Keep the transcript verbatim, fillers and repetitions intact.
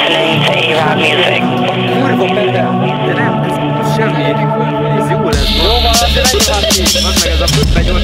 Kurva Pepe! De nem, ez semmi. Ez jó lesz. Jó van, azért ennyi van ki. Az meg ez a begyott.